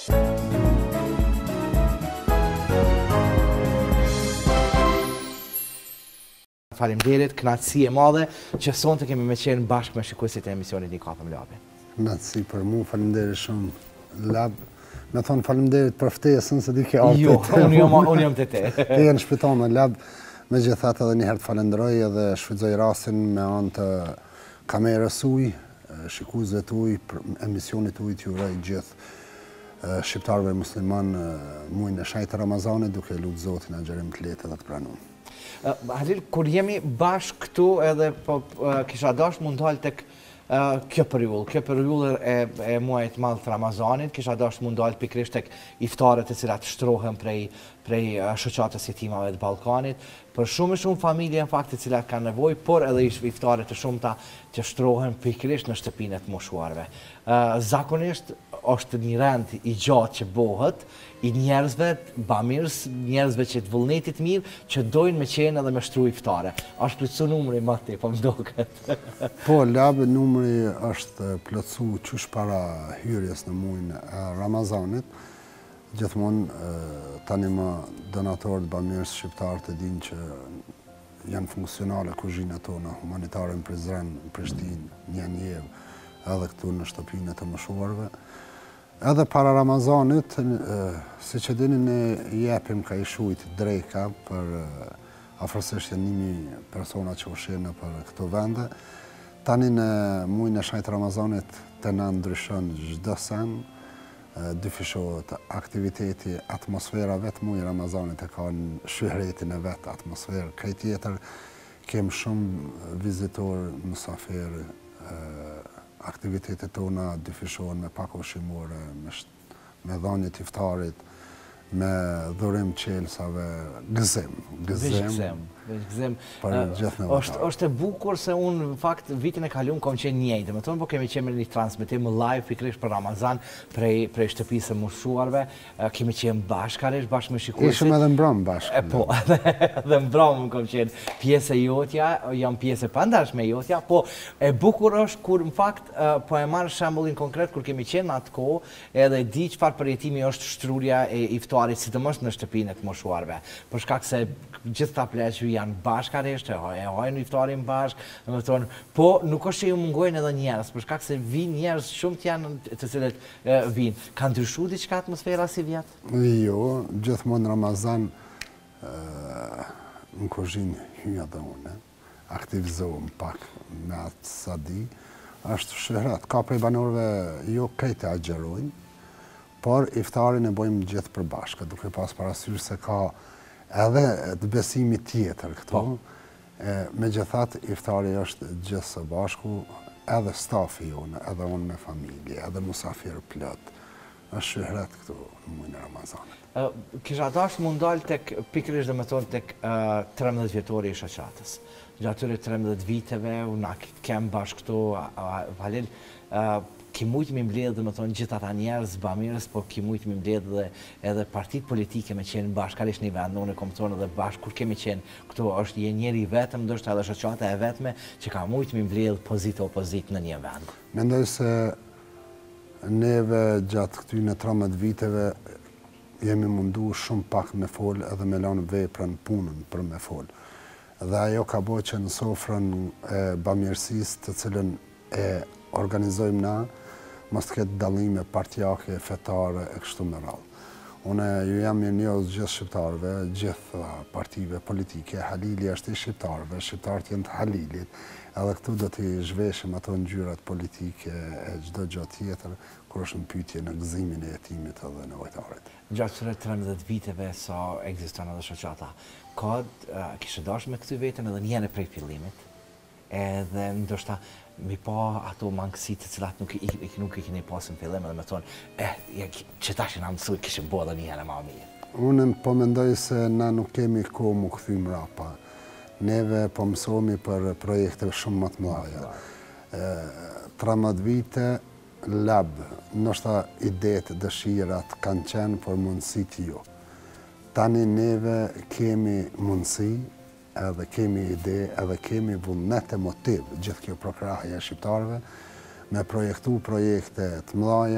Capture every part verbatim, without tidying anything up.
Faleminderit, kënaqësi e madhe që sonte kemi me qenë bashkë me shikuesit e emisionit Një Kapëm Labi. Kënaqësi për mu, faleminderit shumë. Lab, me thonë faleminderit për ftesën se di ke ardhur. Jo, unë jam unë jam te te. Ke jenë shpëton në Lab, megjithatë edhe një herë të falenderoj edhe shfrytëzoj rastin me anë të kamerës uj, shikuesve të uj, emisionit uj t'ju uroj gjithë shqiptarëve musliman muajin e shajtë Ramazanit, duke lutë Zotin agjerim të lehtë dhe të pranuar. Halil, kur jemi bashkë këtu edhe po kisha dash mund dalë tek kjo periull, kjo periull e, e muajit madh të Ramazanit, kisha dash mund dalë pikrisht tek iftarët e cilat shtrohen prej prej shoqatës jetimave të Ballkanit, për shumë e shumë familje në fakt të cilat kanë nevojë, por edhe iftare të shumta që shtrohen pikrisht në shtëpinë të moshuarve. Zakonisht është një rend i gjatë që bëhet i njerëzve bamirës, njerëzve që të vullnetit mirë, që dojnë me qenë edhe me shtru iftare. Është plotsu numri më ti, po më duket. Po, Lab, numri është plotsu qysh para hyrjes në muajin e Ramazanit. Gjithmonë tani më donatorët bamirës shqiptarë të dinë që janë funksionale kuzhinat tona humanitare në Prizren, në Prishtinë, një njevë, edhe këtu në shtëpinë të moshuarve. Edhe para Ramazanit, si që dini, ne jepim ka i shujt drejka për afërsisht janë njëmi persona që ushenë për këto vende. Tani në muajin e shajtë Ramazanit të na ndryshon çdo sen, dyfishohet aktiviteti, atmosfera vetë muaji Ramazanit e ka në shëhretin e vetë atmosferë. Kaj tjetër kem shumë vizitor, mësafer, aktivitetet tona dyfishohen me pak ushqimore, me, me dhënjet iftarit, me dhurim qelsave, gëzim. Gëzim. Gëzim. Është është e bukur se unë në fakt vitin e kaluar kam qenë njëjtë. Me thonë po kemi qenë një transmetim live pikërisht për Ramazan prej prej shtëpisë së moshuarve. Kemi qenë bashkërisht bashkë me shikuesit. Ishim edhe mbram bashkë. Po, edhe mbram unë kam qenë pjesë e jotja, jam pjesë e pandarshme e jotja, po e bukur është kur në fakt po e marr shembullin konkret kur kemi qenë atë kohë, edhe di çfarë përjetimi është shtrurja e iftarit, sidomos në shtëpinë të moshuarve. Për shkak se gjithë ta pleqë janë bashkarisht, e hajnë iftarin bashkë, dhe thonë, po nuk është që ju mungojnë edhe njerëz, për shkak se vinë njerëz shumë të janë të cilët vinë. Ka ndryshuar diçka atmosfera si vjet? Jo, gjithmonë Ramazan në kuzhinë hyja dhe unë, aktivizohem pak me atë sa di, është shëhrat, ka prej banorëve jo krejtë agjerojnë, por iftarin e bojmë gjithë përbashkë, duke pas parasysh se ka edhe të besimi tjetër këto. Megjithatë, iftari është gjithë së bashku, edhe stafi jonë, edhe unë me familje, edhe musafir plot. Është shëhret këtu në muajin e Ramazanit. Kisha dash mund dalë tek pikërisht domethënë tek trembëdhjetë vjetori i shoqatës. Gjatë atyre trembëdhjetë viteve, unë kem bashkë këtu, Halil, ki mujtë mi mbledhë dhe më thonë gjithë ata njerëz bamirës, por ki mujtë mi mbledhë dhe edhe partit politike me qenë bashkarisht një vend, unë e kom thonë edhe bashkë, kur kemi qenë këtu është je njeri vetëm, ndoshta edhe shoqata e vetme, që ka mujtë mi mbledhë pozitë opozit në një vend. Mendoj se neve gjatë këtyne tridhjetë viteve jemi mundu shumë pak me fol edhe me lanë veprën punën për me fol. Dhe ajo ka bo që në sofrën e bamirësisë të cilën e organizojmë na, mos të ketë dallime partijake, fetare, e kështu me radhë. Une ju jam një njohës gjithë shqiptarëve, gjithë partive politike, Halili është i shqiptarëve, shqiptarët jenë të Halilit, edhe këtu do t'i zhveshim ato ngjyrat politike e çdo gjë tjetër, kur është në pyetje në gëzimin e jetimit edhe nevojtarit. Gjatë këtyre trembëdhjetë viteve sa ekziston edhe shoqata, ka kishte dashur me këtë veten edhe një herë prej fillimit, edhe ndoshta mi pa ato mangësit të cilat nuk i keni pasur në fillim, edhe me thonë, eh, që tash na mësoj kishte bërë edhe një herë më mirë. Unë po mendoj se na nuk kemi kohë mu kthy mrapa. Neve po mësohemi për projekte shumë më të mëdha. tridhjetë vite Lab, ndoshta idetë, dëshirat kanë qenë, por mundësit jo. Tani neve kemi mundësi, edhe kemi ide, edhe kemi vullnet e motiv, gjithë kjo prokrahja e shqiptarëve, me projektu projekte të mëdha,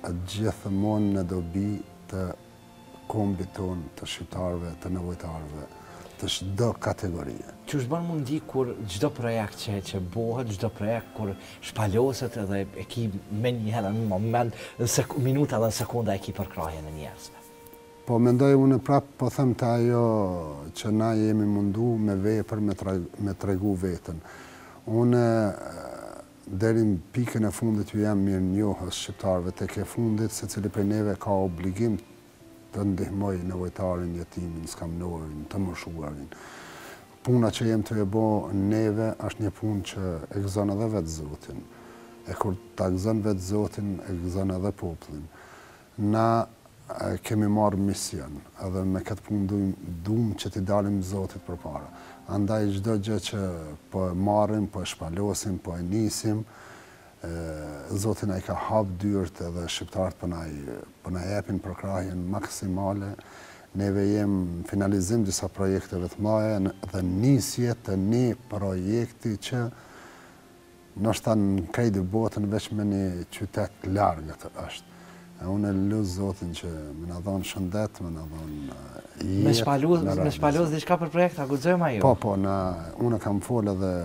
gjithmonë në dobi të kombit tonë, të shqiptarëve, të nevojtarëve, të çdo kategorie. Që është banë mundi kur gjdo projekt që, që bohet, gjdo projekt kur shpaloset edhe e ki me njëherë në moment, në sek minuta dhe në sekunda e ki përkrahje në njerëzve? Po mendoj unë prapë, po them të ajo që na jemi mundu me vepër me, tra, me tregu vetën. Unë deri në pikën e fundit ju jam mirë njohës shqiptarëve, tek e fundit se cili prej neve ka obligim të ndihmoj nevojtarin, jetimin, skamnorin, të moshuarin. Puna që jem të e bo neve është një punë që e gëzon edhe vetë Zotin. E kur ta gëzon vetë Zotin, e gëzon edhe poplin. Na e, kemi marrë mision, edhe me këtë punë duim, duim që t'i dalim Zotit për para. Andaj çdo gjë që po e marrim, po e shpalosim, po e nisim, e, Zotin ai ka hap dyert edhe shqiptarët po na po na japin përkrahjen maksimale. Neve jem finalizim disa projekteve të mëdha dhe nisje të një projekti që ndoshta në krejt botën veç me një qytet largët është. E unë e lut Zotin që më na dhon shëndet, më na dhon jetë. Me shpaluz, me shpaluz diçka për projekt, a guxojmë ajo? Po, po, na unë kam folë edhe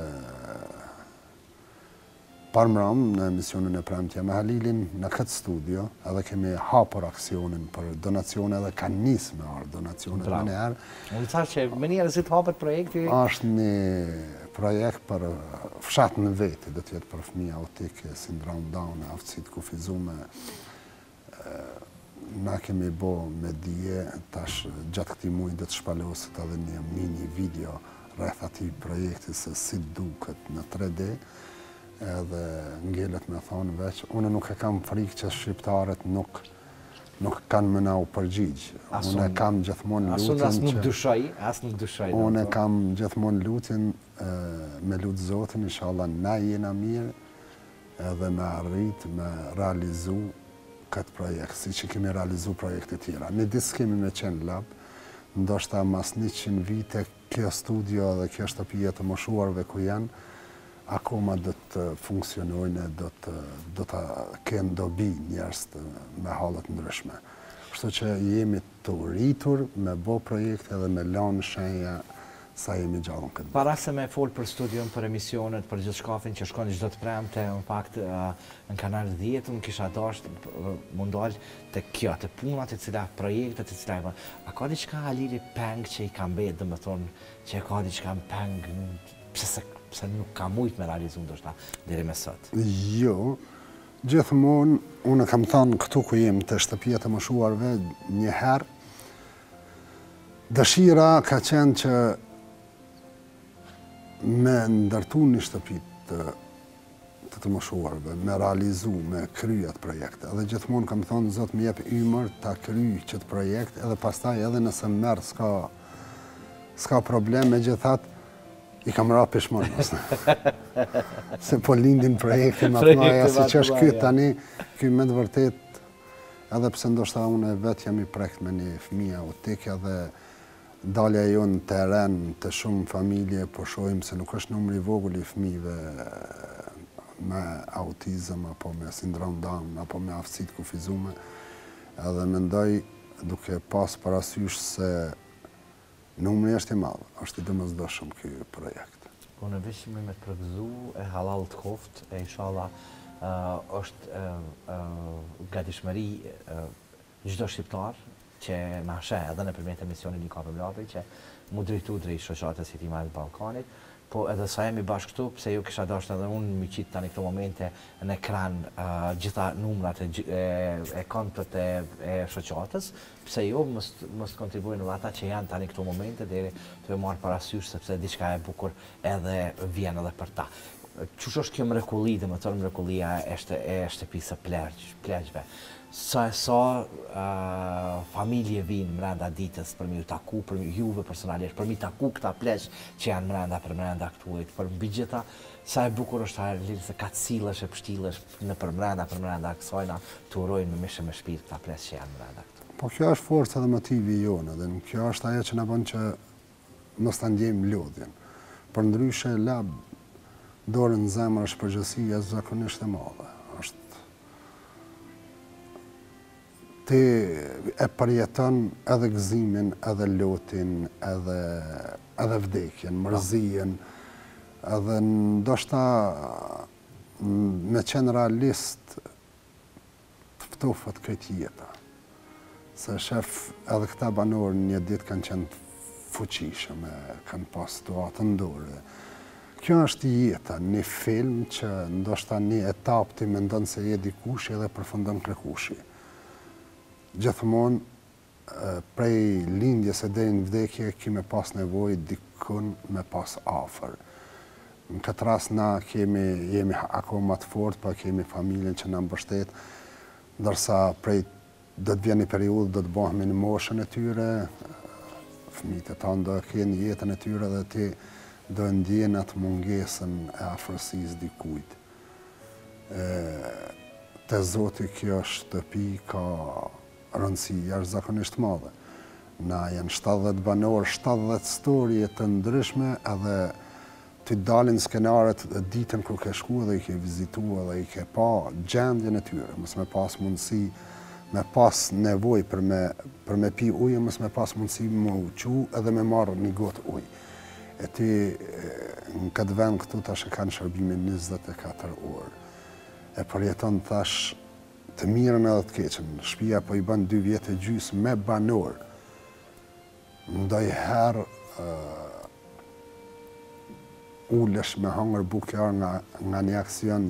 parmram në emisionin e premtja me Halilin në këtë studio, edhe kemi hapur aksionin për donacione edhe ka nisë me ardhë donacionet më njëherë. Unë thash që më njëherë si të hapet projekti? Është një projekt për fshat në veti, do t'jetë për fëmija autike, sindrom Down, aftësit kufizume. Na kemi bo me dije, tash gjatë këti muaj do të shpalosit edhe një mini video rreth atij projekti se si duket në tre D. Edhe ngelet me thonë veç, unë nuk e kam frikë që shqiptarët nuk, nuk kanë më na u përgjigj. Unë e kam gjithmonë lutin që... Asun as nuk dyshoj, as nuk dyshoj. Unë e kam gjithmonë lutin me lutë Zotin, inshallah na jena mirë edhe me arrit, me realizu këtë projekt, si që kemi realizu projekte tjera. Në disë kemi me qenë lab, ndoshta mas njëqind vite kjo studio dhe kjo shtëpije të moshuarve ku janë, akoma do të funksionojnë, do të, do të kenë dobi njerëz me hallet ndryshme. Kështu që jemi të rritur me bo projekte dhe me lanë shenja sa jemi gjallë në këtë. Para se me folë për studion, për emisionet, për gjithë shkafin që shkon çdo të premte, në fakt në kanal dhjetë, më kisha dashur mundal të kjo, të punat e cila, projekte të cila. A ka diçka Halili peng që i ka mbetë, domethënë që ka diçka peng, pse pse nuk ka mujt me realizu ndoshta deri me sot? Jo, gjithmonë, unë kam thënë këtu ku jem të shtëpia të moshuarve njëherë, dëshira ka qenë që me ndërtu një shtëpi të të të moshuarve, me realizu, me kry atë projekte. Edhe gjithmonë kam thënë, Zot më jep ymër ta kryj qëtë projekt, edhe pastaj edhe nëse merë s'ka, s'ka problem, megjithatë i kam ra pishmonë. Se po lindin projekte më të mëdha, si që është ky tani, ky me të vërtet, edhe pse ndoshta unë vetë jam i prekt me një fëmijë autike dhe dalja jo në teren të shumë familje, po shohim se nuk është numri i vogël i fëmijëve me autizëm apo me sindrom Down apo me aftësitë kufizume, edhe mendoj duke pas parasysh se numri është i madh, është i domosdoshëm ky projekt. Po në vishimi me të përgëzu e halal të koft, e inshallah është gatishmëri çdo shqiptar që na sheh edhe nëpërmjet emisionit Një Kapë Mlapi që mu drejtu drejt shoqatës Hetimare të Ballkanit, po edhe sa jemi bashkë këtu, pse ju kisha dashur edhe unë mi qitë tani këto momente në ekran gjitha numrat e kontët e shoqatës, pse ju mos kontribuojnë edhe ata që janë tani këto momente deri të marrë parasysh sepse diçka e bukur edhe vjen edhe për ta. Qush është kjo mrekulli, dhe më tërë mrekullia e shtëpisë plegjve? Sa e sa familje vinë mrenda ditës për mi u taku, për mi juve personalisht, për mi taku këta plegj që janë mrenda për mrenda këtuajt, për mbi gjitha, sa e bukur është Halil se ka të sillesh e pështillesh në për mrenda për mrenda kësajna të urojnë me mishe me shpirt këta plegj që janë mrenda këtu. Po kjo është forca dhe motivi jonë, dhe kjo është ajo që na bën që mos ta ndjejmë lodhjen. Për ndryshe lab dorën në zemër është përgjësia zakonisht e madhe. Është ti e përjeton edhe gëzimin, edhe lotin, edhe, edhe vdekjen, mërzien, edhe ndoshta me qenë realist të ftofët këtë jeta. Se shef edhe këta banorë një ditë kanë qenë fuqishëm, kanë pas situatë ndore. Kjo është jeta, një film që ndoshta një etapë ti mendon se je dikushi edhe përfundon krekushi. Gjithmonë prej lindjes e deri në vdekje kemi pas nevojë dikun me pas afër. Në këtë rast na kemi jemi akoma të fortë, pa kemi familjen që na mbështet, ndërsa prej do të vjen një periudhë do të bëhemi në moshën e tyre, fëmijët e tanë do të kenë jetën e tyre dhe ti do ndjen atë mungesën e afërsisë dikujt. Te Zoti kjo shtëpi ka rëndësi jashtëzakonisht madhe. Na janë shtatëdhjetë banor, shtatëdhjetë storje të ndryshme, edhe të dalin skenaret ditën kur ke shku dhe i ke vizitua dhe i ke pa gjendjen e tyre, mos me pas mundësi, me pas nevoj për me, për me pi ujë, mos me pas mundësi me uqu edhe me marrë një gotë ujë. E ti në këtë vend këtu tash e kanë shërbimin njëzet e katër orë. E përjeton tash të mirën edhe të keqen. Shtëpia po i bën dy vjetë e gjysmë me banor. Ndonjëherë uh, ulesh me hangër bukë nga, nga një aksion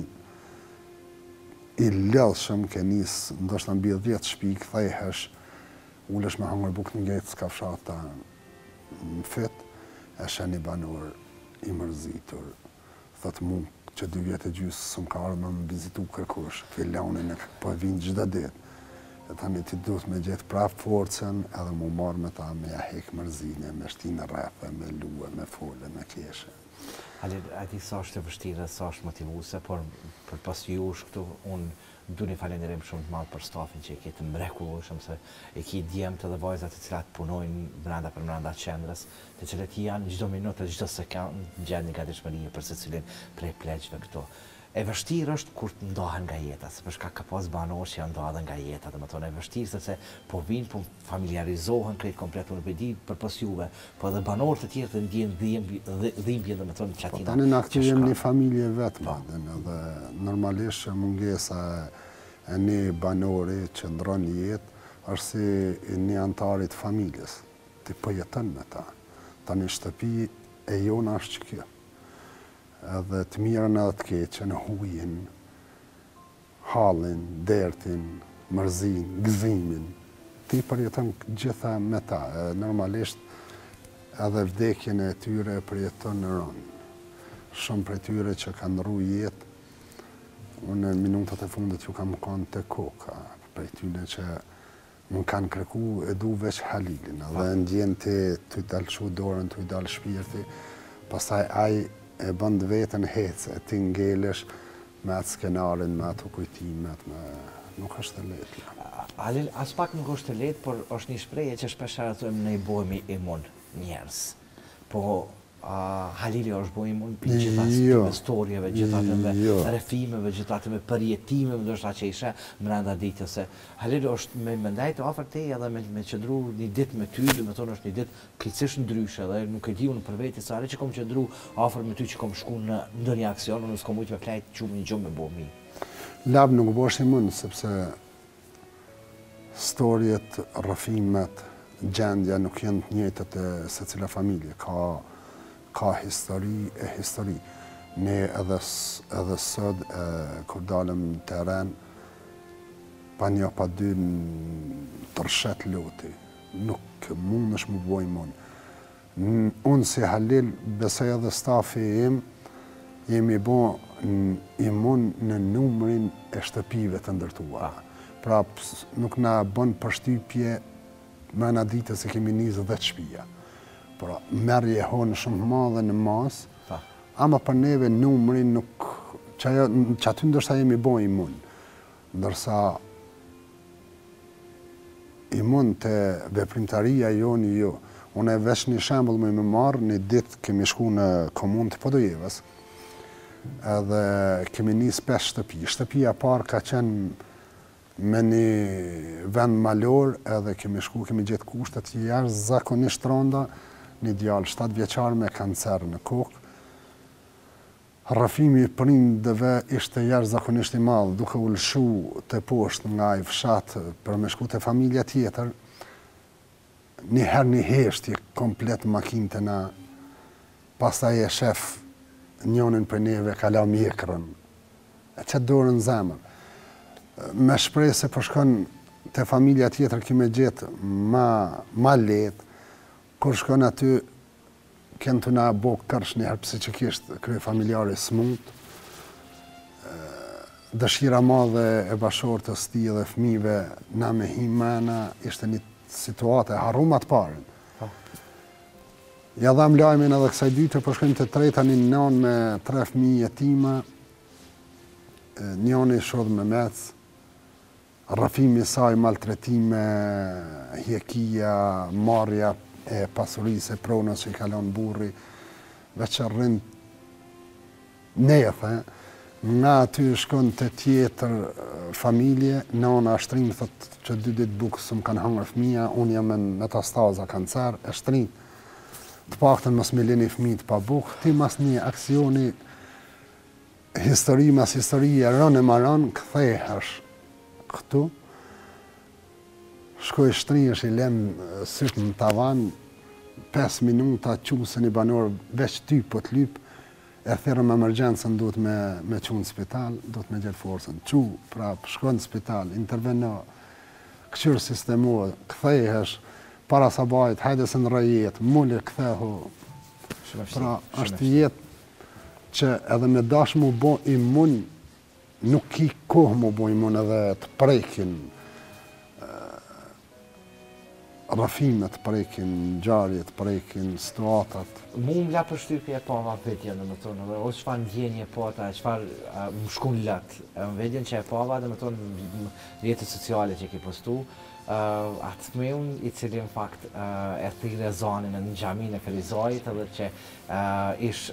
i lëllshëm ke nis, ndoshta mbi dhjetë shtëpi, kthehesh, ulesh me hangër bukë nga të skafshata në fyt. E shë një banor i mërzitur, thëtë mu që dy vjetë e gjysë së më ka arë me më vizitu kërkush, fillonin e po vinë gjitha ditë. E tani ti duhet me gjithë prapë forcen edhe mu marë me ta me ja hekë mërzine, me shtinë rrethë, me luë, me fole, me keshe. Halil, a di sa është e vështirë, sa është motivuse, por për pas jush këtu, unë du një falenderim shumë të madhë për stafin që i ketë mrekullueshëm, se i ki djemët edhe vajzat të cilat punojnë brenda për brenda qendrës, të cilat janë çdo minutë, çdo sekundë gjatë një gatishmërie për secilin prej pleqve këto. E vështirë është kur të ndahen nga jeta, se përshka ka pas banorë që janë ndahen nga jeta, dhe më tonë e vështirë sepse po vinë, po familiarizohen krejt komplet, unë për di për pas juve, po edhe banorë të tjerë të ndjenë dhimbje dhe më tonë që Po atina. tani na këtu jem një familje vetë, dhe normalisht mungesa e një banori që ndron jetë është si një antarit familjes, ti po jetën me ta. Tani shtëpi e jona është që kjo. Edhe të mirën edhe të keqen, hujin, halin, dertin, mërzin, gëzimin. Ti përjeton gjitha me ta. Normalisht edhe vdekjen e tyre përjeton në rënë. Shumë për tyre që kanë rru jetë, unë në minutat e fundit ju kam kanë të koka, për tyre që më kanë kërku e du veç Halilin, edhe ndjen të të dalë shu dorën, të dalë shpirti, pastaj aj e bënd vetën hecë, e ti ngelesh me atë skenarin, me atë kujtimet, me... nuk është të letë. Halil, as pak nuk është të letë, por është një shpreje që shpesherë të ne i bojmë imun njerës. Po Halili është bojmë imun për gjitha të storjeve, gjitha të refimeve, gjitha të përjetimeve, ndoshta që ishe mrenda ditës. Halili është me mendajt ofër te edhe me qëndru një ditë me ty, dhe me tonë është një ditë krejtësisht ndryshe, dhe nuk e di unë për veti sa që kom qëndru ofër me ty që kom shku në ndonjë aksion, unë s'kom ujtë me plajt qumë një gjumë me bomi. Lab nuk bësh imun, sepse storjet, rëfimet, gjendja nuk jenë të njëjtët e secila familje, ka ka histori e histori. Ne edhe, edhe sot, e, kur dalëm në teren, pa një pa dy të rëshet loti. Nuk mund është më boj mund. Unë si Halil, besoj edhe stafi im, jemi bo imun në numrin e shtëpive të ndërtuara. Pra, nuk na bën përshtypje me në ditës se kemi njëzet dhe të shpija. Pra, merje honë shumë madhe në masë, ama për neve numrin nuk, që aty ndërsa jemi bo imun. Ndërsa imun të veprimtaria jo një jo. Unë e vesh një shembull me më marë, një ditë kemi shku në komunë të Podojevës, edhe kemi njës pesë shtëpi. Shtëpia parë ka qenë me një vend malor edhe kemi shku, kemi gjetë kushtet që jashtë zakonisht rënda, një djalë shtatë vjeçar me kancer në kokë. Rrëfimi i prindëve ishte jashtëzakonisht i madh, duke u lëshu të poshtë nga i fshat për me shku të familja tjetër, një herë një heshtje komplet makinë të na, pastaj e shef njonin për neve ka la mjekrën, e që dorën zemër. Me shprej se përshkon të familja tjetër kime gjetë ma, ma letë, kur shkon aty, kënë të na bo kërsh njëherë psikikisht krye familjari smut, dëshira madhe e bashortës ti dhe fëmijëve na me himana, ishte një situate, harrumat parën. Ja dham lajmin edhe kësaj dyte, për shkojmë të treta një non me tre fëmijë jetima, njoni shodh me mec, rrëfimi saj, maltretime, hjekia, marrja e pasurisë e pronës që i kalon burri, veç rrin nejëth, nga aty shkon të tjetër familje, nona shtrim, thot që dy ditë bukë së më kanë hangër fëmija, unë jam me metastaza kancer, e shtrim, të paktën mos me lini fëmijët pa bukë, ti mas një aksioni, histori mas historie, rënë e maron, këthehesh këtu, shkoj shtrihesh i lem sytë në tavan, pesë minuta qusën i banor, veç ty po të lyp, e thirrëm emergjencën, duhet me, me qunë në spital, duhet me gjetë forcën. Qu, prap, shkoj në spital, interveno, këqyrë sistemo, këthehesh, para sabajt, hajde se në rëjet, mulli këthehu. Pra, është jetë që edhe me dash mu bo imun, nuk ki kohë mu bo imun edhe të prekin, rrafimet, prekin, ngjarjet, prekin, situatat. Mu më la përshtypje e pava vetjen, dhe më tonë, o çfarë ndjenje e pata, çfarë më shkun lat, vetjen që e pava, dhe më tonë, rrjetet sociale që ki postu, atë fëmijën i cili në fakt e thirrë zanin në xhamin e Ferizajit, edhe që ish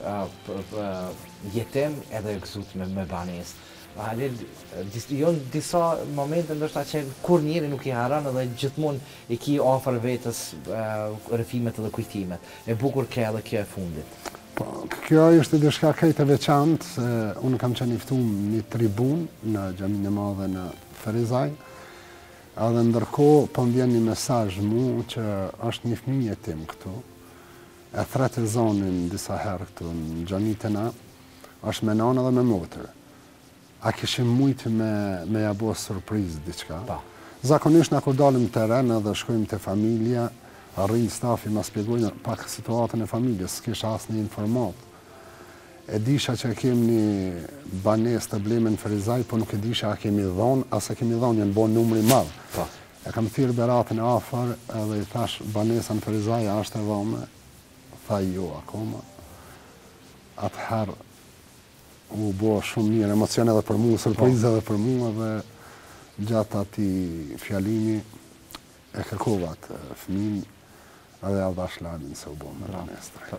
jetim edhe e gëzut me, me banesë. Halil, jonë disa momente ndoshta që kur njeri nuk i haran edhe gjithmonë i ki afër vetës rrëfimet edhe kujtimet. E bukur ke edhe kjo e fundit. Po, kjo është diçka krejt e veçantë, se unë kam qenë i ftuar në tribun në xhamin e madhe në Ferizaj, edhe ndërkohë po më vjen një mesazh mu që është një fëmijë jetim këtu, e thretë zonin disa herë këtu në xhamitë na, është me nanë edhe me motër. A kishim mujtë me, me ja bo surprizë diçka. Zakonisht na kur dalim të teren edhe shkojmë të familja, arrin stafi ma spjegojnë pak situatën e familjes, s'kisha asë një informat. E disha që kemi një banes të blemen Ferizaj, po nuk e disha a kemi dhonë, asa kemi dhonë jenë bo numri madhë. E kam thirë beratën e afër edhe i thash banesa në Ferizaj a është e dhome, tha jo akoma. Atëherë u bo shumë mirë, emocion edhe për mu, surprizë edhe për mu, edhe gjatë ati fjalimi e kërkova të fëmin edhe avdash ladin se u bo me banestre.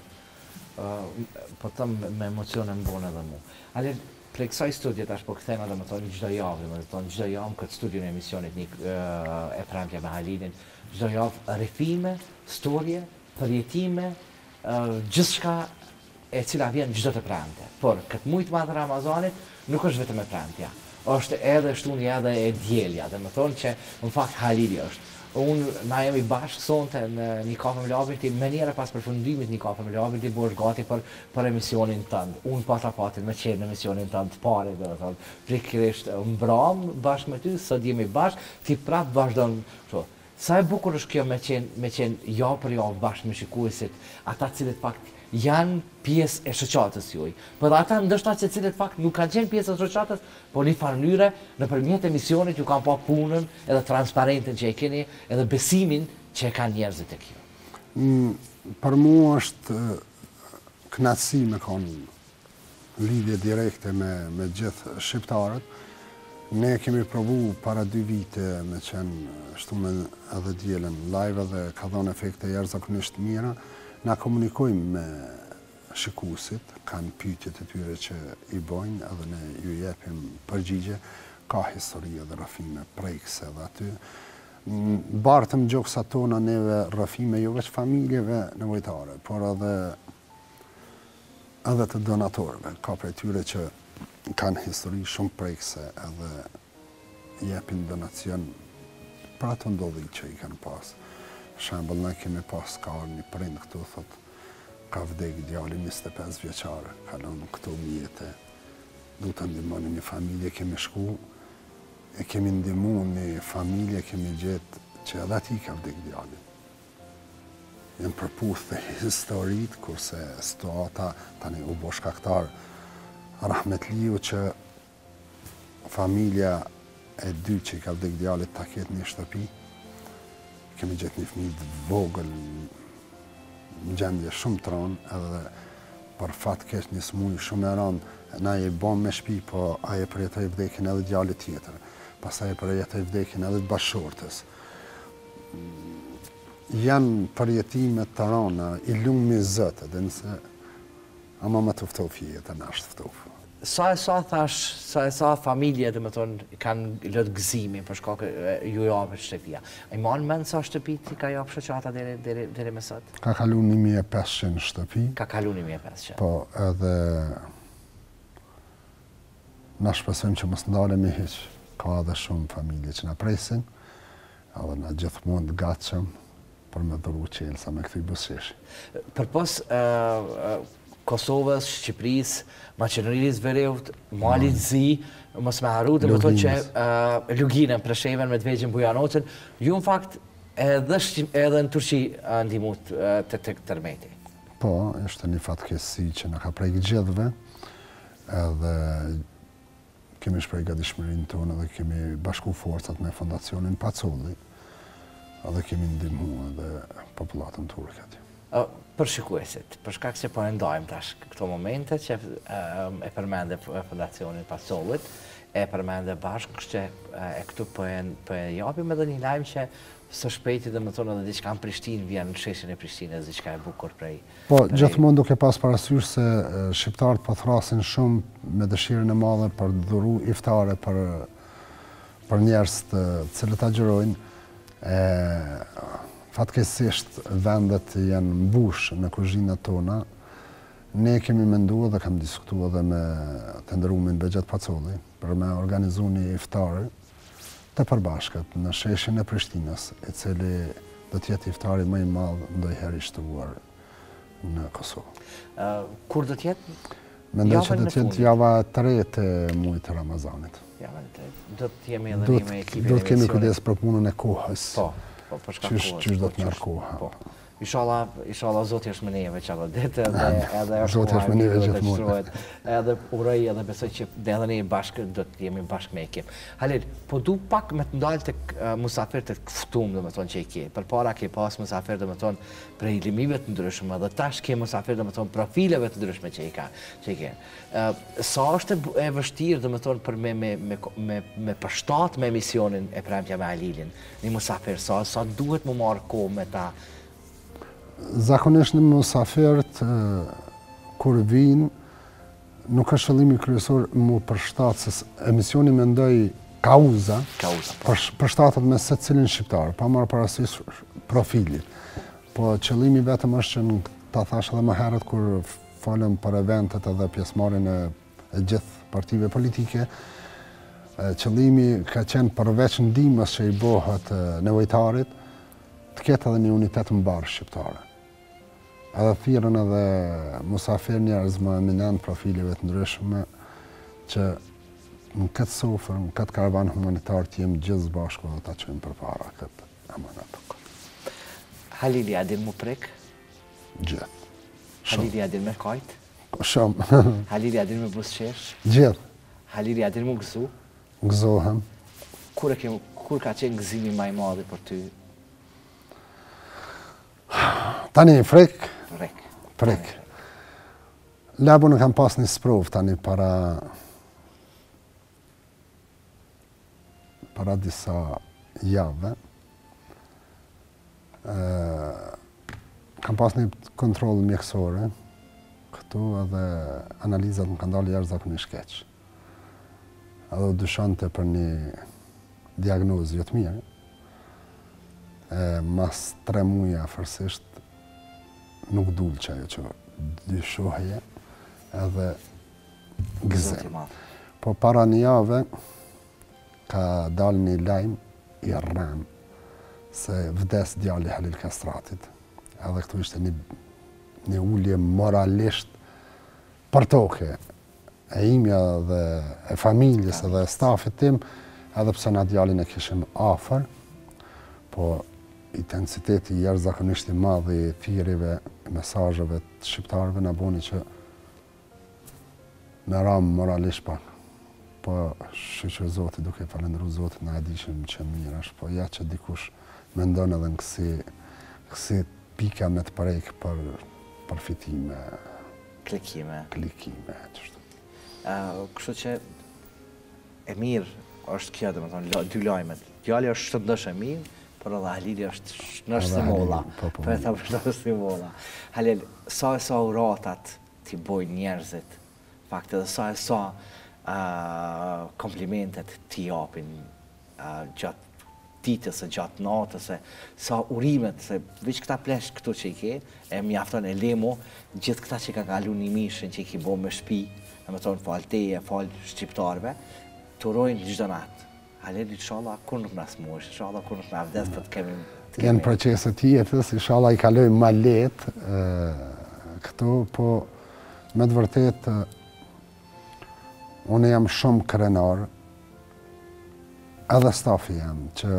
Po tëmë me emocione më bone edhe mu. Ale, prej kësaj studje tash po këthejmë edhe më tonë gjdo javë, më tonë gjdo javë këtë studiu në emisionit një e premtja me Halilin, gjdo javë rrëfime, storje, përjetime, gjithë shka e cila vjen çdo të premte. Por këtë mujtë madhe Ramazanit nuk është vetëm e premtja. Është edhe shtunja edhe e dielja, dhe më thonë që në fakt Halili është. Unë na jemi bashkë sonte në një kafe me Labirti, me njëra pas përfundimit një kafe me Labirti, bosh gati për, për emisionin tënd. Unë pata fatin me qenë në emisionin tënd të pare, dhe thonë, prikërisht mbram bashkë me ty, sot jemi bashkë, ti prapë vazhdon kështu. Sa e bukur është kjo me qenë, me qenë javë për javë bashkë me shikuesit, ata cilët fakt janë pjesë e shoqatës juaj. Por ata ndoshta që cilët fakt nuk kanë qenë pjesë e shoqatës, por në farë mënyrë nëpërmjet emisionit ju kanë pa punën edhe transparenten që e keni, edhe besimin që e kanë njerëzit tek ju. Mm, për mua është kënaqësi me kanë lidhje direkte me me gjithë shqiptarët. Ne kemi provu para dy vite me qenë shtume edhe dielën live dhe ka dhënë efekte jashtëzakonisht mira. Na komunikojmë me shikuesit, kanë pyetjet e tyre që i bojnë edhe ne ju jepim përgjigje. ka historie dhe rrëfime prekse dhe aty. Bartëm gjokësat tona neve rrëfime jo veç familjeve nevojtare, por edhe edhe të donatorëve. Ka prej tyre që kanë histori shumë prekse edhe jepin donacion për ato ndodhi që i kanë pas. Shembull, ne kemi pas ka një prind këtu, thot, ka vdek djali njëzet e pesë vjeçar, kalon këtu mjete, du të ndihmoni një familje, kemi shku, e kemi ndihmu një familje, kemi gjetë që edhe ati ka vdek djali. Jenë përputh dhe historit, kurse situata tani u bo shkaktar Rahmetliu që familja e dy që i ka vdek djalit ta ketë një shtëpi. Kemi gjetë një fëmijë të vogël në gjendje shumë tronë, edhe për fat keq një smujë shumë e rëndë, na i bom me shtëpi, po ai e përjetoi vdekjen edhe djalit tjetër. Pastaj e përjetoi vdekjen edhe të bashkëshortës. Janë përjetime të rënda, i lumi Zot, edhe nëse ama më të ftofë jetë, na është ftofë. Sa e sa thash, sa e sa familje dhe më tonë kanë lëtë gëzimin për shkak ju japë shtëpia. A i manë mend sa shtëpi ti ka japë shoqata deri më sot? Ka kalu një mijë e pesëqind shtëpi. Ka kalu një mijë e pesëqind. Po, edhe na shpresojmë që mos ndalemi hiç. Ka edhe shumë familje që na presin, edhe na gjithmonë të gatshëm për me dhuru qelsa me këtij buzëqeshi. Përpos Kosovës, Shqipërisë, Maqedonisë Veriut, Malit Zi, mos me harru dhe më thonë që Luginën, Preshevën, Medvegjën, Bujanocën, ju në fakt edhe në Turqi ndihmut të tërmeti. Po, është një fatkeqësi që na ka prek gjithëve, edhe kemi shpreh gatishmërinë tonë dhe kemi bashku forcat me fondacionin Pacolli, edhe kemi ndihmu edhe popullatën turke aty. Për shikuesit, për shkak se po e ndajmë tash këto momente që e përmende fondacionin Pacollit, e përmende bashkë që e këtu po e japim edhe një lajm që së shpejti dhe më thonë edhe diçka në Prishtinë vjen në sheshin e Prishtinës, diçka e bukur prej. Po, gjithmonë duke pas parasysh se shqiptarët po thrasin shumë me dëshirën e madhe për të dhuru iftare për për njerëz të cilët agjërojnë. Fatkeqësisht vendet janë mbush në kuzhinat tona. Ne kemi menduar dhe kam diskutuar edhe me të nderuamin Bexhet Pacolli për me organizu një iftar të përbashkët në sheshin e Prishtinës, i cili do të jetë iftari më i madh ndonjëherë i shtruar në Kosovë. Kur do të jetë? Mendoj që do të jetë java e tretë e muajit të Ramazanit. Java e tretë. Do të jemi edhe ne me ekipin e Do të kemi kujdes për punën e kohës. Po. Po, për shkak kohës. Qysh do të merr koha. Po. Inshallah, inshallah Zoti është me neve çdo ditë edhe edhe është Zoti është me neve gjithmonë. Edhe uroj edhe besoj që edhe ne bashkë do të jemi bashkë me ekip. Halil, po du pak me të ndalë tek musafirët e ftuam, domethënë që i ke. Përpara ke pas musafir domethënë prej limive të ndryshme, dhe tash ke musafir domethënë profileve të ndryshme që i ka, që i ke. Sa është e vështirë domethënë për me me me me, me përshtat me emisionin e Premtja me Halilin, një musafir sa sa duhet më marr kohë me ta. Zakonisht në musafirët, kur vinë, nuk është qëllimi kryesor mu përshtatë, se emisioni mendoj kauza, përshtatet me se cilin shqiptar, pa marrë parasysh profilit. Po qëllimi vetëm është që ta thash edhe më herët kur folëm për eventet edhe pjesëmarrjen e gjithë partive politike, qëllimi ka qenë përveç ndihmës që i bëhet nevojtarit, të ketë edhe një unitet mbar shqiptare. Edhe thirrën edhe musafir njerëz më eminent, profileve të ndryshme, që në këtë sofër, në këtë karavan humanitar të jemi gjithë bashku dhe ta çojmë përpara këtë amanat. Halili a din mu prek? Gjithë. Halili a din me kajt? Shumë. Halili a din me buzëqesh? Gjithë. Halili a din mu gëzu? Gëzohem. Kur, e kur ka qenë gëzimi më i madh për ty? Tani frek. Frek. Frek. Labu në kam pas një sprov tani para para disa jave. Kam pas një kontroll mjekësore këtu edhe analizat më kanë dalë jashtëzakonisht keq. edhe u dyshante për një diagnozë jo të mirë. Mas tre muaj afërsisht nuk dul që ajo që dyshohje edhe gëzim. Po para një jave ka dalë një lajm i rrem se vdes djali Halil Kastratit. Edhe këtu ishte një, një ullje moralisht për toke e imja dhe e familjes edhe e stafit tim, edhe pse na djalin e kishim afër, po intensiteti i jashtëzakonisht i madh i thirrjeve, mesazheve të shqiptarëve na boni që me ram moralisht pak. Po shqyqër Zotit, duke falendëruar Zotin, na e dishim që mirë është, po ja që dikush mendon edhe në kësi, kësi pika me të prejkë për përfitime. Klikime. Klikime, qështu. Uh, kështu që e mirë është kjo, dhe më thonë, dy lajmet. Djali është shëndësh e mirë, por edhe Halili është shëndësh si molla. Po e ta shëndësh si molla. Halil, sa e sa uratat t'i bojnë njerëzit, fakt edhe sa e sa uh, komplimentet t'i japin uh, gjatë ditës e gjatë natës, sa urimet, se veç këta plesh këtu që i ke, e mjafton e lemo, gjithë këta që ka kalu një mishën që i ki bo me shpi, e me thonë falë teje, falë shqiptarve, të urojnë gjithë natë. Halil, inshallah, kur nuk nas mosh, inshallah, kur nuk na vdes për të kemi... Janë proceset jetës, inshallah i kalojmë ma letë këtu, po me të vërtet, unë jam shumë krenar, edhe stafi jam, që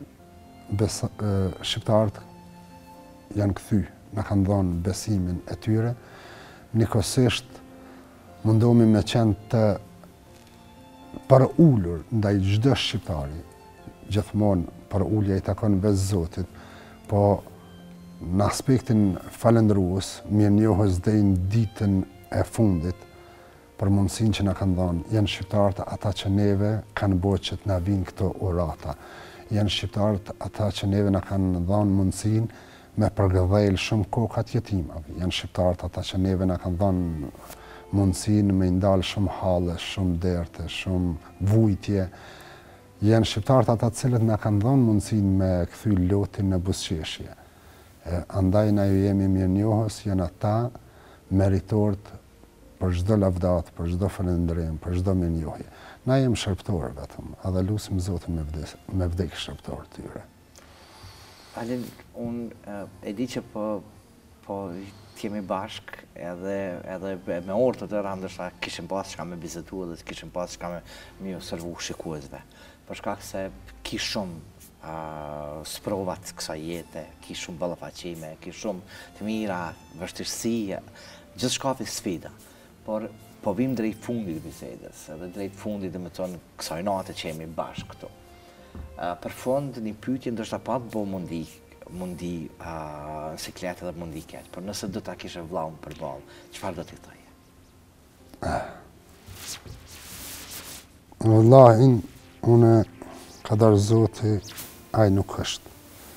shqiptarët janë këthy, në kanë dhonë besimin e tyre, njëkohësisht mundohemi me qenë të për ullur ndaj çdo shqiptari, gjithmonë për ullja i takon vetë Zotit, po në aspektin falendërues, mirënjohës dhe në ditën e fundit, për mundësin që na kanë dhënë, janë shqiptarët ata që neve kanë bërë që të na vinë këto urata. Janë shqiptarët ata që neve na kanë dhënë mundësin me përgëdhel shumë kokat jetimave. Janë shqiptarët ata që neve na kanë dhënë mundësin me ndalë shumë halle, shumë derte, shumë vujtje. Janë shqiptarët ata cilët na kanë dhënë mundësin me kthy lotin në buzëqeshje. Andaj na ju jemi mirënjohës, janë ata meritorët për çdo lavdat, për çdo falëndërim, për çdo mirënjohje. Na jemi shërptorë vetëm, edhe lutim Zotin me vdes, me vdek shërptorë të tyre. Halil, unë e di që po, po t'jemi bashk edhe, edhe me orë të tëra, ndërsa kishim pas çka me bizetu edhe kishim pas çka me mi observu shikuesve. Për shkak se ki shumë uh, sprovat kësa jete, ki shumë ballafaqime, ki shumë të mira, vështirësi, gjithë shkafi sfida. Por po vim drejt fundit të bisedës, edhe drejt fundit dhe me tonë kësaj nate që jemi bashkë këtu. Uh, për fond, një pyetje ndoshta pa të bo mundi, mundi uh, në siklet edhe mundi keq, por nëse do ta kishe vllaun për balë, çfarë do t'i thoje? Wallahi, unë ka darë Zoti, ai nuk është.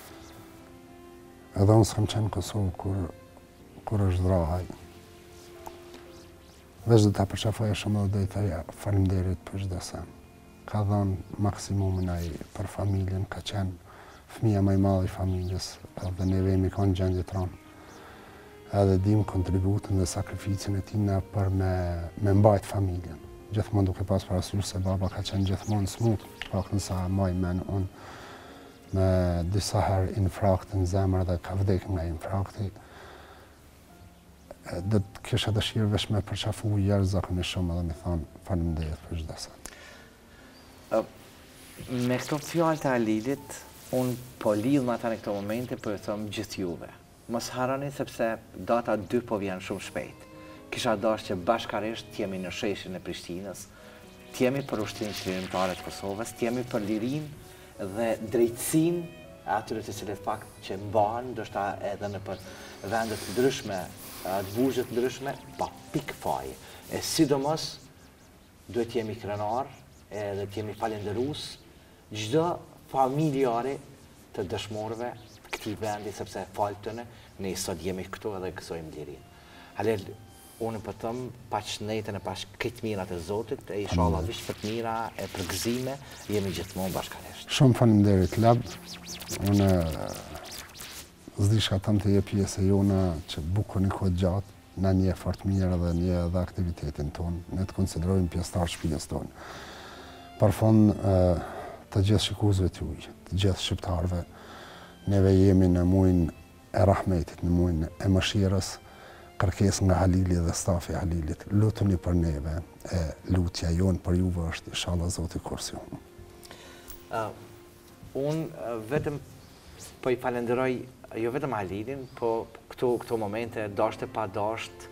Edhe unë s'kam qenë në Kosovë kur, kur është dra ai. Veç dhe ta përqafoja shumë dhe dhe i thoja faleminderit për çdo sen. Ka dhënë maksimumin ai për familjen, ka qenë fëmija më i madh i familjes, edhe neve jemi kanë gjendje tron. Edhe dim kontributin dhe sakrificin e tina për me, me mbajt familjen. Gjithmonë duke pas parasysh se baba ka qenë gjithmonë smut, pakën sa maj men unë me disa herë infrakt në zemër dhe ka vdek nga infrakti. Dhe të kisha dëshirë vesh me përqafu jashtëzakonisht shumë edhe mi thonë faleminderit për çdo sen. Me këto fjalë të Halilit, unë po lidh me ata në këto momente, po e them gjithë juve. Mos harroni sepse data dy po vjen shumë shpejt. Kisha dashur që bashkarisht t'jemi në sheshin e Prishtinës, t'jemi për ushtrinë qëllimtare të Kosovës, t'jemi për lirinë dhe drejtësinë e atyre të cilët fakt që mbahen, ndoshta edhe në për vende të ndryshme, të burgje të ndryshme, pa pikë faje. E sidomos duhet jemi krenar edhe t'jemi falendërues çdo familjare të dëshmorëve të këtij vendi, sepse falë tëne ne sot jemi këtu edhe gëzojmë lirinë. Halil, unë për tëmë, pa qënetën e pash këtë mirat e Zotit, e inshallah vish për të mira e përgëzime, jemi gjithmonë bashkërisht. Shumë faleminderit Lab, unë zdisha tëmë të je pjesë e jona që buku një kohë gjatë, na një fort mirë dhe një edhe aktivitetin tonë, ne të konsiderojmë pjesëtar shpijës tonë. Për fond të gjithë shikuesve tuaj, të gjithë shqiptarëve, neve jemi në muajin e rahmetit, në muajin e mëshirës, kërkesë nga Halili dhe stafi Halilit. Lutuni për neve, e lutja jonë për juve është inshallah Zoti kursion. Uh, unë vetëm po i falenderoj jo vetëm Halilin, po këtu këto momente dashte pa dasht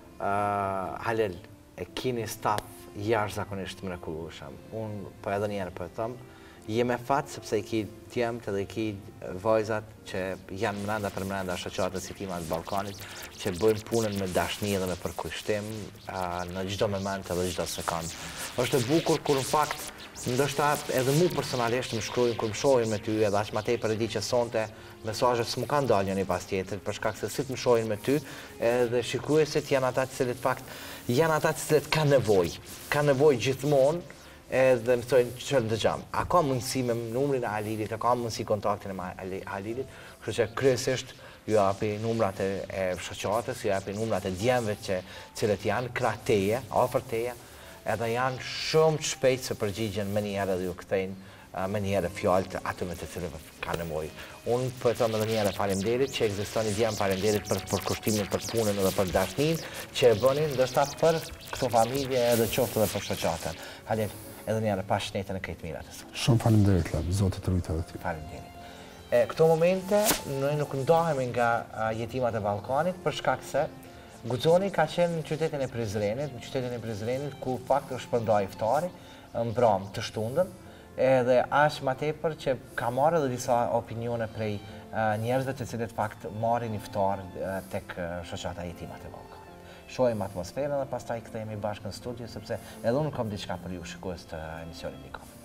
uh, Halil e kini staf jashtëzakonisht mrekullueshëm. Unë po edhe një herë po e them, jem e fat sepse i ki tjemët edhe i ki vajzat që janë mrenda për mrenda shoqatës si tima të Ballkanit, që bëjnë punën me dashni dhe me përkushtim uh, në çdo moment edhe çdo sekond. Është e bukur kur në fakt ndoshta edhe mu personalisht më shkruajnë kur më shohin me ty, edhe aq më tepër e di që sonte mesazhet s'mu kanë dalë një pas tjetër, për shkak se si të më shohin me ty, edhe shikuesit janë ata të cilët fakt janë ata të cilët kanë nevojë, kanë nevojë gjithmonë, edhe më thonë çfarë dëgjam. A ka mundësi me numrin e Halilit, a ka mundësi kontaktin e Halilit, kështu që kryesisht ju japi numrat e, e shoqatës, ju japi numrat e djemve që cilët janë krah teje, afër teje, edhe janë shumë të shpejt se përgjigjen me njerë edhe ju këthejnë me njerë fjallë të atyme të cilëve ka nevojë. Unë për të më dhe njerë faleminderit që egziston i djemë faleminderit për përkushtimin, për punën edhe për dashnin që e bënin ndërsa për këto familje edhe qoftë edhe për shoqatën. Halil, edhe njerë pa shnetën e këtë mirat e sonë. Shumë faleminderit, Lab, Zotit të rujtë edhe ty. Faleminderit. E, këto momente ne nuk ndahemi nga jetimat e Ballkanit për shkak se Guxoni ka qenë në qytetin e Prizrenit, në qytetin e Prizrenit ku fakt është shpërndaj iftari, në bram të shtundën, edhe aq më tepër që ka marrë edhe disa opinione prej njerëzve të cilët fakt marrin iftar tek shoqata e jetimat e Ballkanit. Shohim atmosferën dhe pastaj kthehemi bashkë në studio sepse edhe unë kam diçka për ju shikues të emisionit Një Kafë.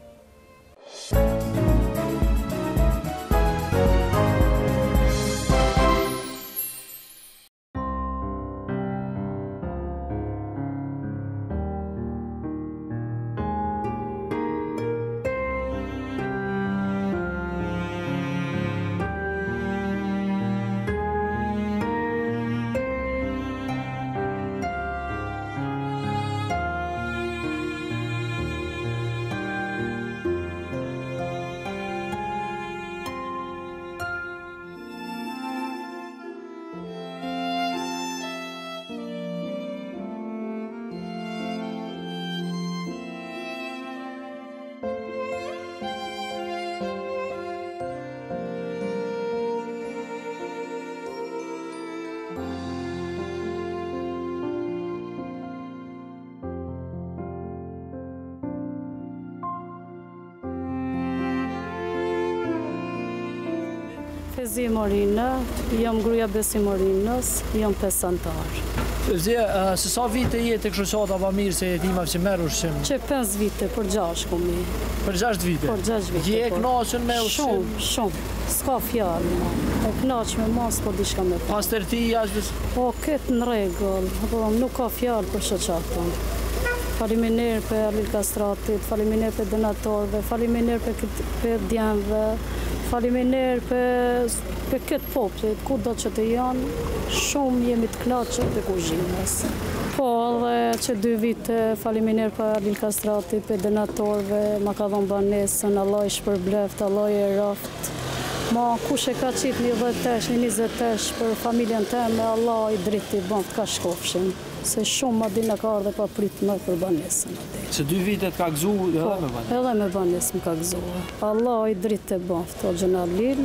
Fezi Marina, jam gruaja Besi Marinës, jam pesantar. Fezi, se sa vite jetë e shoqata bamirë se jetimave që merr ushqim? Që pesë vite, për gjashtë komi. Për gjashtë vite? Për gjashtë vite. Je e kënaqur me ushqim? Shumë, shumë. S'ka fjalë, ma. E kënaq me ma, s'po diçka me pa. Pastërtia është? Po, këtë në rregull, po nuk ka fjalë për shoqatën. Faleminderit për Halil Kastratit, faleminderit për donatorëve, faleminderit për, për djemve, faleminderit për, për këtë popullit, kudo që të janë, shumë jemi të kënaqur të kuzhinës. Po, edhe që dy vite faleminderit për Halil Kastratit, për donatorëve, ma ka dhënë banesën, Allah i shpërbleft, Allah i roft. Ma kush e ka qitë një dhjetë tesh, një njëzet tesh për familjen teme, Allah i dritti bën të ka shkofshin. Se shumë ma dina ka ardhe pa pritë më për banesën. Se dy vitet ka gëzu edhe me banesën? Edhe me banesën ka gëzu. Allah i dritti bën të Gjenalil,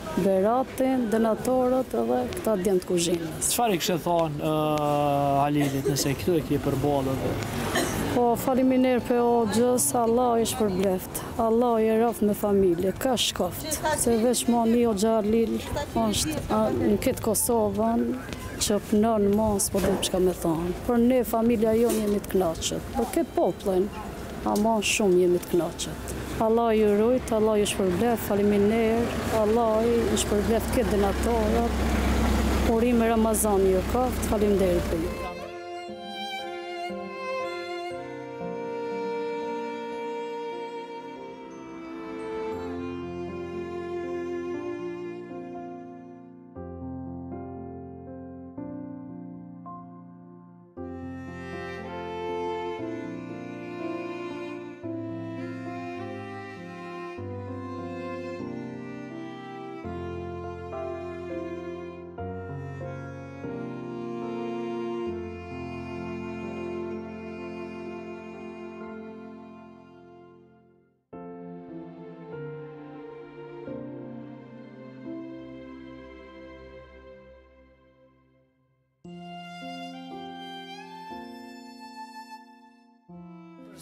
Beratin, donatorët edhe këta djemë të kuzhinës. Çfarë i kështë thonë uh, Halilit nëse këtu e kje përballë? Po, faleminderit për Hoxhës, Allah i shpërbleft. Allah i rroft me familje, ka shkoft. Se veç ma mi Hoxha Halil është në këtë Kosovën, që pënon mos, po dhe çka me thonë. Për ne, familja jonë jemi të kënaqur. Për këtë popullin, ama shumë jemi të kënaqur. Allah ju rujt, Allah ju shpërbleft, faleminderit, Allah i shpërbleft këtë donatorët. Urime Ramazani ju koft, faleminderit për ju.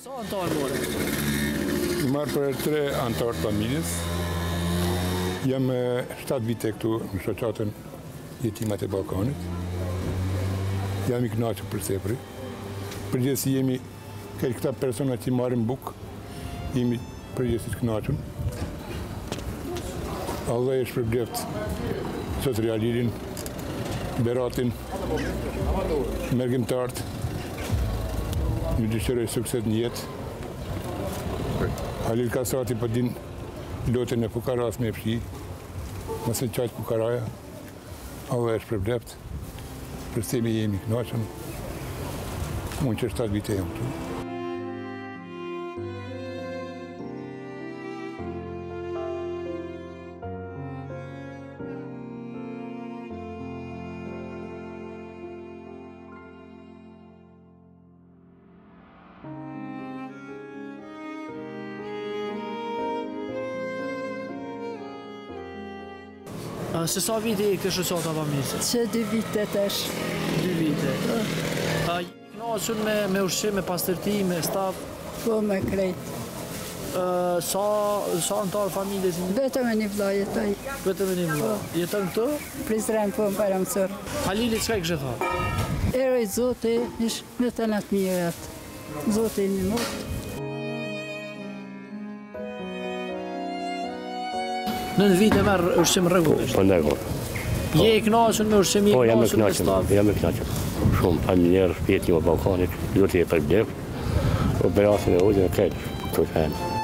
Sa antarë more? I marë për tre antarë familjes. Jam shtatë vite këtu në shoqatën Jetimat e Ballkanit. Jam i kënaqur për tepër. Përgjithësi jemi këtë këta persona që marrin bukë, jemi përgjithësi të kënaqur. Allah e shpërbleft Zotri Alirin, Beratin, Mergjimtarët, një dëshiroj sukses në jetë. Halil Kasrati për din lotën e fukaras me fshi, mëse qaqë fukaraja, Allah e shpërbleft, për semi jemi kënaqur, unë që shtatë vite jam këtu. Se sa vite i këtë shoqata familjes? Që dy vite tash. Dy vite. A i kënaqur me me ushqim, me pastërti, me staf? Po me krejt. Sa sa antar familjes? Vetëm e një vëlla jetoj. Vetëm e një vëlla. Jeton këtu? Prizren po më paramësor. Halili çka i kishte thënë? Eroj Zoti, ish me të natë mirat. Zoti një mot. Në në vite merë ushqim rregullisht? Po, rregull. Je i kënaqur me ushqim, i Po, jam e kënaqur me staf? kënaqur, jam e kënaqur. Shumë familjer, Jetimat e Ballkanit, Zoti e përbleft. O Beratin e Hoxhën e këtë, këtu të